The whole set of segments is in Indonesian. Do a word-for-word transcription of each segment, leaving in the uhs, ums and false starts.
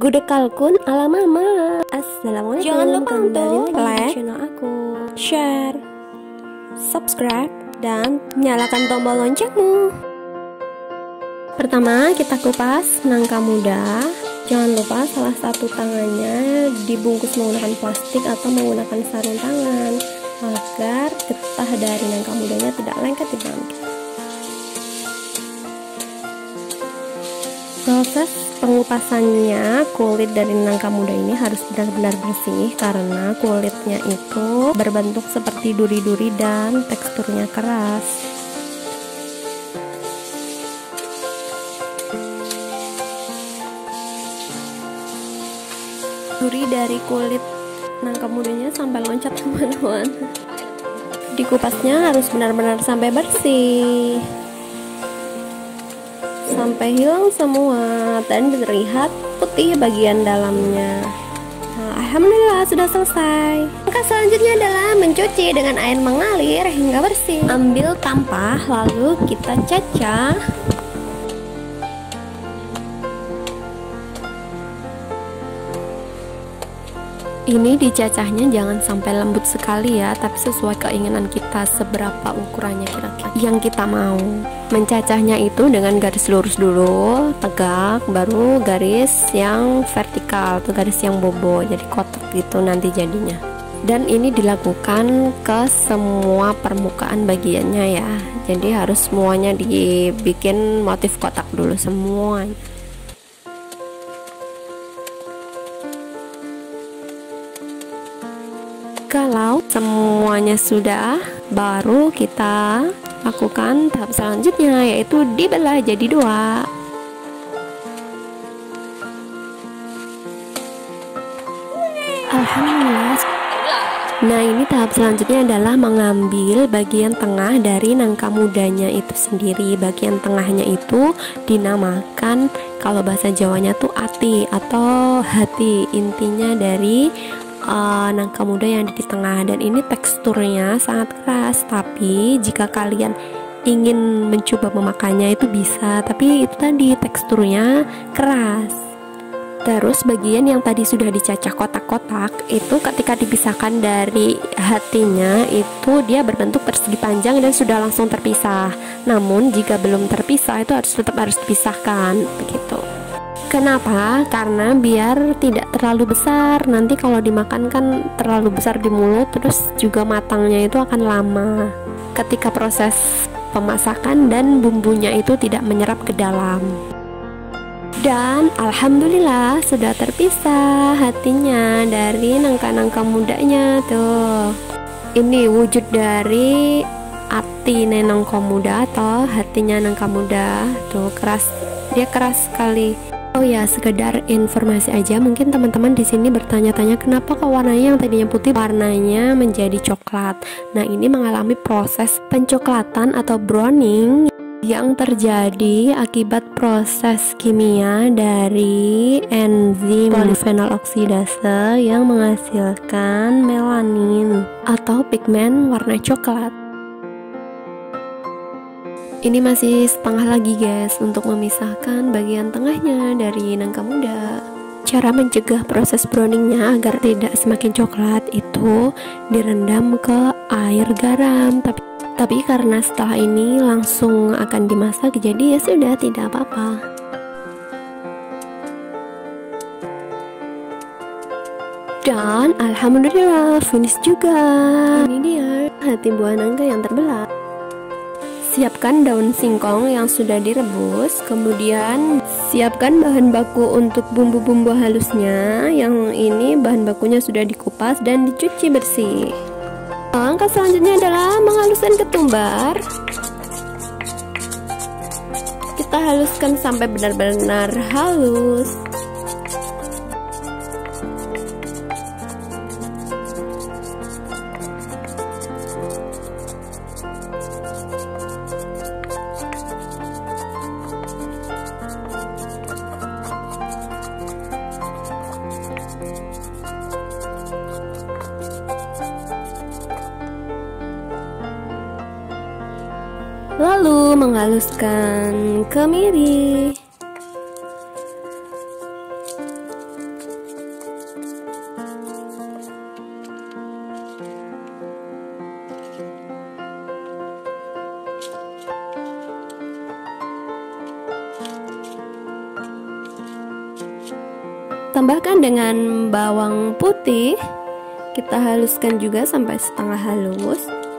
Gudeg kalkun ala mama. Assalamualaikum. Jangan lupa untuk like channel aku, share, subscribe, dan nyalakan tombol loncengmu. Pertama kita kupas nangka muda. Jangan lupa salah satu tangannya dibungkus menggunakan plastik atau menggunakan sarung tangan agar getah dari nangka mudanya tidak lengket di tangan kita. Proses pengupasannya, kulit dari nangka muda ini harus benar-benar bersih karena kulitnya itu berbentuk seperti duri-duri dan teksturnya keras. Duri dari kulit nangka mudanya sampai loncat teman-teman. Dikupasnya harus benar-benar sampai bersih, sampai hilang semua dan terlihat putih bagian dalamnya. Nah, alhamdulillah sudah selesai. Langkah selanjutnya adalah mencuci dengan air mengalir hingga bersih. Ambil tampah lalu kita cacah. Ini dicacahnya jangan sampai lembut sekali ya, tapi sesuai keinginan kita seberapa ukurannya kira-kira yang kita mau. Mencacahnya itu dengan garis lurus dulu, tegak, baru garis yang vertikal, tuh garis yang bobo, jadi kotak gitu nanti jadinya. Dan ini dilakukan ke semua permukaan bagiannya ya, jadi harus semuanya dibikin motif kotak dulu semuanya. Kalau semuanya sudah, baru kita lakukan tahap selanjutnya, yaitu dibelah jadi dua. Alhamdulillah. Nah, ini tahap selanjutnya adalah mengambil bagian tengah dari nangka mudanya itu sendiri. Bagian tengahnya itu dinamakan, kalau bahasa Jawanya tuh ati atau hati, intinya dari Uh, nangka muda yang di tengah. Dan ini teksturnya sangat keras, tapi jika kalian ingin mencoba memakannya itu bisa, tapi itu tadi teksturnya keras. Terus bagian yang tadi sudah dicacah kotak-kotak itu ketika dipisahkan dari hatinya itu dia berbentuk persegi panjang dan sudah langsung terpisah. Namun jika belum terpisah itu harus tetap harus dipisahkan begitu. Kenapa? Karena biar tidak terlalu besar. Nanti kalau dimakan kan terlalu besar di mulut, terus juga matangnya itu akan lama ketika proses pemasakan dan bumbunya itu tidak menyerap ke dalam. Dan alhamdulillah sudah terpisah hatinya dari nangka-nangka mudanya tuh. Ini wujud dari hati nangka muda atau hatinya nangka muda tuh, keras, dia keras sekali. Oh ya, sekedar informasi aja, mungkin teman-teman di sini bertanya-tanya kenapa kok warnanya yang tadinya putih warnanya menjadi coklat. Nah, ini mengalami proses pencoklatan atau browning yang terjadi akibat proses kimia dari enzim polifenol oksidase yang menghasilkan melanin atau pigmen warna coklat. Ini masih setengah lagi guys untuk memisahkan bagian tengahnya dari nangka muda. Cara mencegah proses browningnya agar tidak semakin coklat itu direndam ke air garam. Tapi, tapi karena setelah ini langsung akan dimasak, jadi ya sudah, tidak apa-apa. Dan alhamdulillah finish juga. Ini dia hati buah nangka yang terbelah. Siapkan daun singkong yang sudah direbus, kemudian siapkan bahan baku untuk bumbu-bumbu halusnya. Yang ini bahan bakunya sudah dikupas dan dicuci bersih. Langkah selanjutnya adalah menghaluskan ketumbar. Kita haluskan sampai benar-benar halus. Lalu menghaluskan kemiri. Tambahkan dengan bawang putih. Kita haluskan juga sampai setengah halus.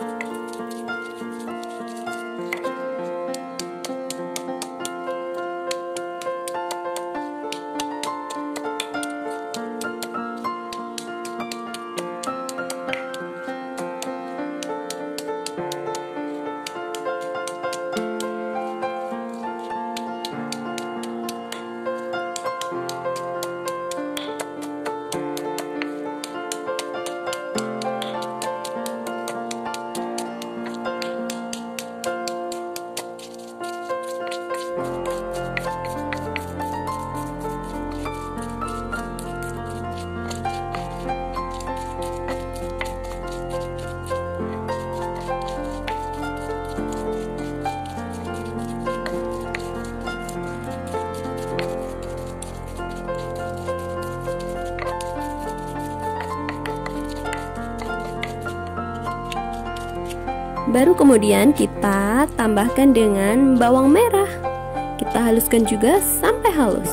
Baru kemudian kita tambahkan dengan bawang merah. Kita haluskan juga sampai halus.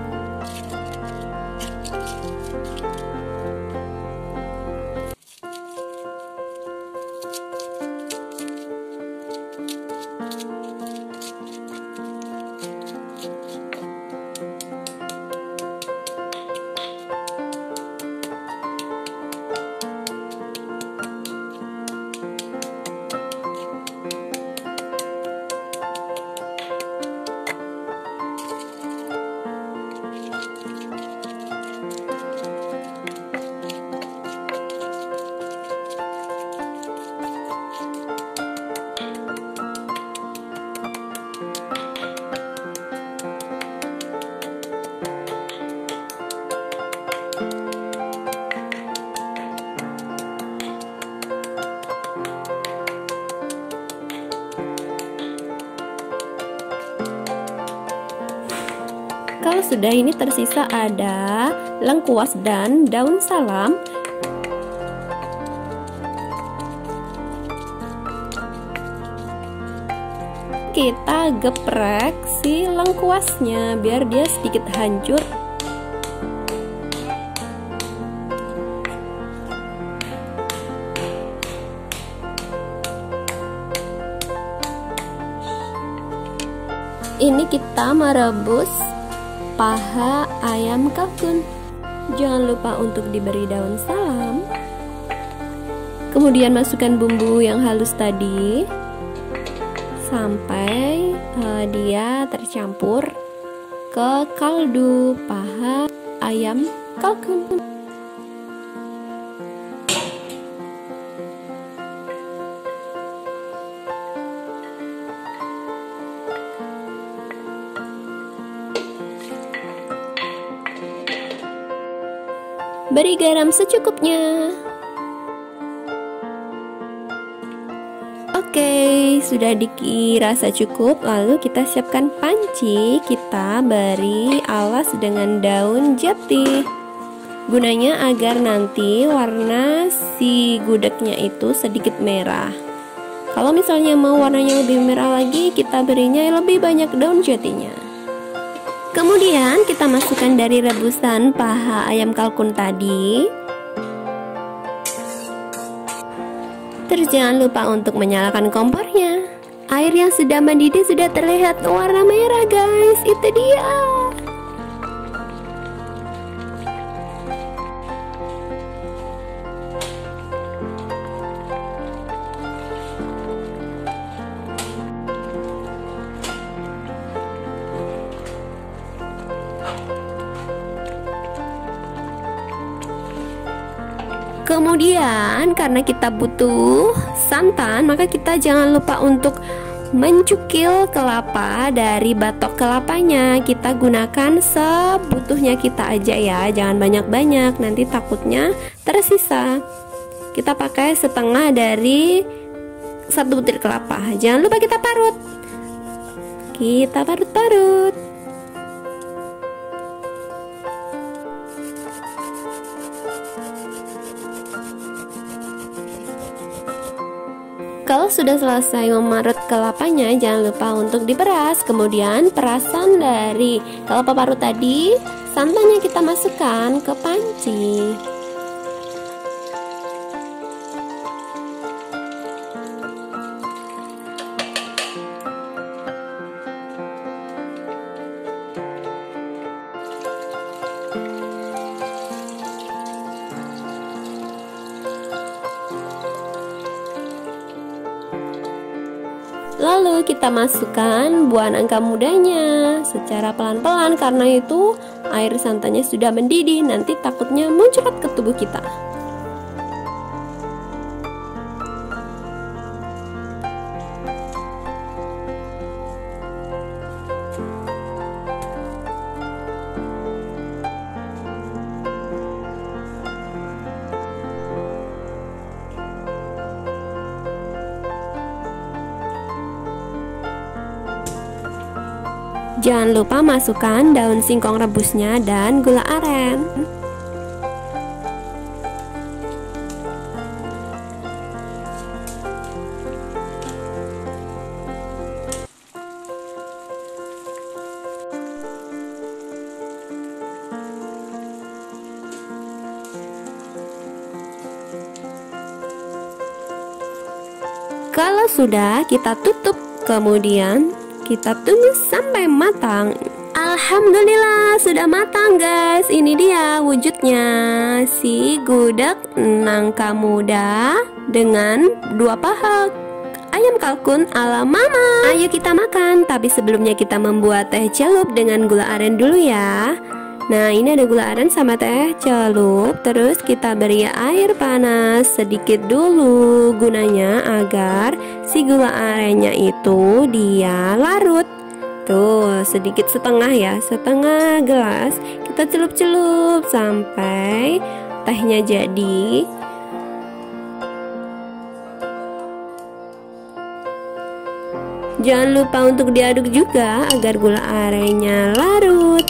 Kalau sudah, ini tersisa ada lengkuas dan daun salam. Kita geprek si lengkuasnya biar dia sedikit hancur. Ini kita merebus paha ayam kalkun. Jangan lupa untuk diberi daun salam. Kemudian masukkan bumbu yang halus tadi sampai uh, dia tercampur ke kaldu paha ayam kalkun. Beri garam secukupnya. Oke, sudah dirasa cukup. Lalu kita siapkan panci. Kita beri alas dengan daun jati. Gunanya agar nanti warna si gudegnya itu sedikit merah. Kalau misalnya mau warnanya lebih merah lagi, kita berinya lebih banyak daun jatinya. Kemudian kita masukkan dari rebusan paha ayam kalkun tadi. Terus jangan lupa untuk menyalakan kompornya. Air yang sudah mendidih sudah terlihat warna merah, guys. Itu dia. Kemudian karena kita butuh santan, maka kita jangan lupa untuk mencukil kelapa dari batok kelapanya. Kita gunakan sebutuhnya kita aja ya, jangan banyak-banyak, nanti takutnya tersisa. Kita pakai setengah dari satu butir kelapa. Jangan lupa kita parut. Kita parut-parut. Kalau sudah selesai memarut kelapanya, jangan lupa untuk diperas. Kemudian perasan dari kelapa parut tadi santannya kita masukkan ke panci. Lalu kita masukkan buah nangka mudanya secara pelan-pelan, karena itu air santannya sudah mendidih, nanti takutnya muncrat ke tubuh kita. Jangan lupa masukkan daun singkong rebusnya dan gula aren. Kalau sudah, kita tutup, kemudian kita tunggu sampai matang. Alhamdulillah sudah matang guys. Ini dia wujudnya si gudeg nangka muda dengan dua paha ayam kalkun ala mama. Ayo kita makan, tapi sebelumnya kita membuat teh celup dengan gula aren dulu ya. Nah, ini ada gula aren sama teh celup. Terus kita beri air panas sedikit dulu, gunanya agar si gula arennya itu dia larut. Tuh, sedikit setengah ya, setengah gelas. Kita celup-celup sampai tehnya jadi. Jangan lupa untuk diaduk juga agar gula arennya larut.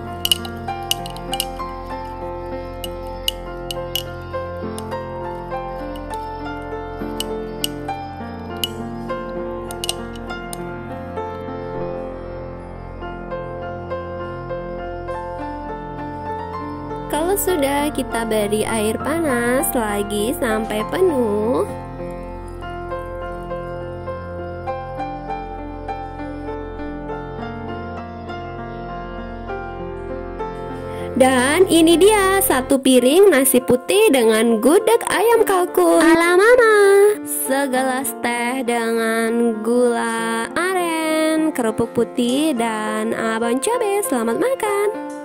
Kalau sudah, kita beri air panas lagi sampai penuh. Dan ini dia satu piring nasi putih dengan gudeg ayam kalkun ala mama. Segelas teh dengan gula aren, kerupuk putih, dan abang cabai. Selamat makan.